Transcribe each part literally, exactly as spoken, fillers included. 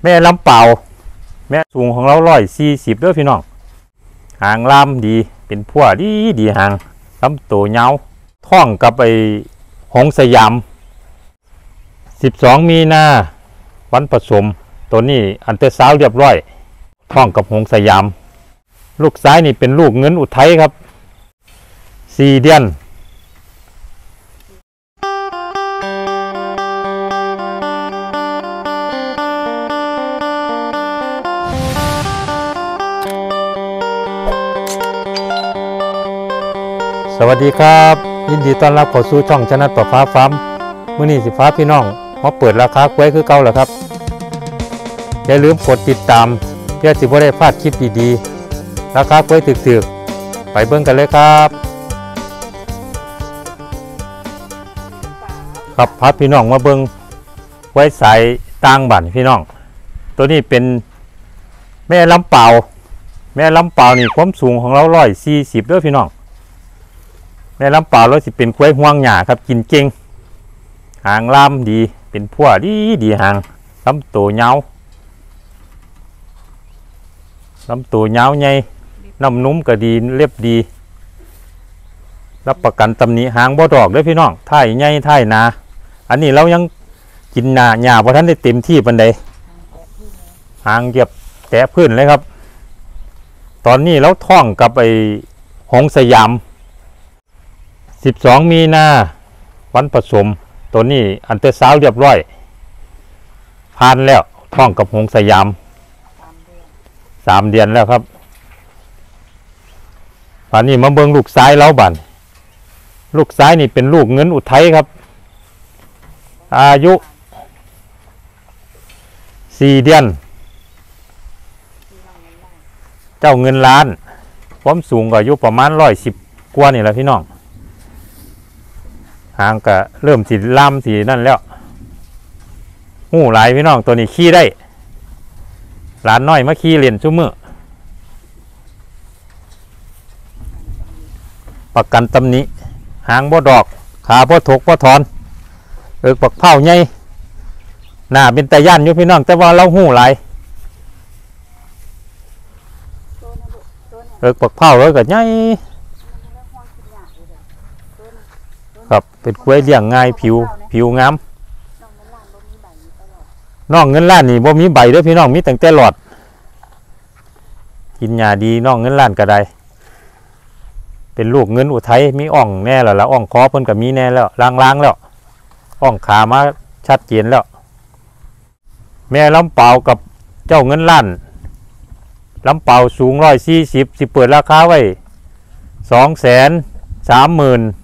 แม่ลำเปล่าแม่สูงของเราร้อยสี่สิบเด้อพี่น้องหางลำดีเป็นพัวดีดีหางลำตัวเงาท่องกับไอหงสยามสิบสองมีนาวันผสมตัวนี้อันเตอร์ซาวเรียบร้อยท่องกับหงสยามลูกซ้ายนี่เป็นลูกเงินอุทัยครับสี่เดือนสวัสดีครับยินดีต้อนรับเข้าสู่ช่องชนะประฟ้าฟาร์มมื้อนี้สิฟ้าพี่น้องมาเปิดราคากล้วยคือเก่าแล้วครับอย่าลืมกดติดตามเพื่อสิบ่ได้พลาดคลิปดีๆราคากล้วยถึกๆไปเบิ่งกันเลยครับครับพาพี่น้องมาเบิ่งกล้วยสายต่างบ้านพี่น้องตัวนี้เป็นแม่ลำเปล่าแม่ลำเปล่านี่ความสูงของเราร้อยสี่สิบเด้อพี่น้องแม่ลำเปล่าเราสิเป็นกล้วยห่วงหญ้าครับกินเก่งหางลำดีเป็นพัวดีดีหางลำตัวเงาลำตัวเงาใหญ่น้ำนุ่มก็ดีเรียบดีรับประกันตำหนิหางบ่ดอกด้วยพี่น้องท่ายใหญ่ท่ายหนาอันนี้เรายังกินหญ้าหญ้าเพราะท่านได้เต็มที่ปานใดหางเหยียบแตะพื้นเลยครับตอนนี้เราท่องกับไอ้หงสยามสิบสองมีนาวันผสมตัวนี้อันเตอร์ซาวเรียบร้อยผ่านแล้วท่องกับหงสยามสามเดือนแล้วครับตอนนี้มาเบิ่งลูกซ้ายเล้าบันลูกซ้ายนี่เป็นลูกเงินอุทัยครับอายุสี่เดือนเจ้าเงินล้านความสูงก็อายุประมาณร้อยสิบกว่านี่แหละพี่น้องหางก็เริ่มสีล่ำสีนั่นแล้วหูหลายพี่น้องตัวนี้ขี้ได้หลานน้อยมาขี้เล่นชุ่มมือประกันตำหนิหางบ่ดอกขาบ่ถกบ่ถอนเอิกปักเผาใหญ่หน้าเป็นตาย่านอยู่พี่น้องแต่ว่าเราหูหลายเอิกปักเผาแล้วก็ใหญ่ครับเป็นกล้วยเลี้ยงง่ายผิวผิวงามน้องเงินล้านนี่บ่มีใบเด้อพี่น้องมีตั้งแต่หลอดกินหญ้าดีน้องเงินล้านก็ได้เป็นลูกเงินอุทัยมีอ่องแน่แล้วละอ่องคอเพิ่นก็มีแน่แล้วล้างๆแล้วอ่องขามาชัดเจนแล้วแม่ลำเปล่ากับเจ้าเงินล้านลำเปล่าสูงร้อยสี่สิบสิเปิดราคาไว้สองแสนสามหมื่น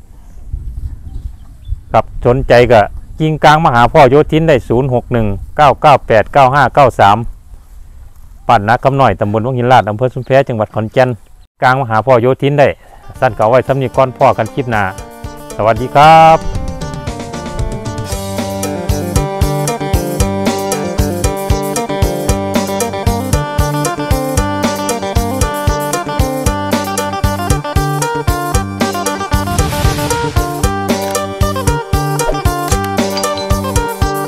ครับสนใจก็กิ่งกลางมาหาพ่อโยธินได้ศูนย์หกหนึ่งเก้าเก้าแปดเก้าห้าเก้าสามปั่นนักคำหน่อยตำบลวังหินลาดอำเภอชุมแพจังหวัดขอนแก่นกลางมาหาพ่อโยธินได้สั้นเก่าไว้สำนีก้อนพ่อกันคลิปหน้าสวัสดีครับ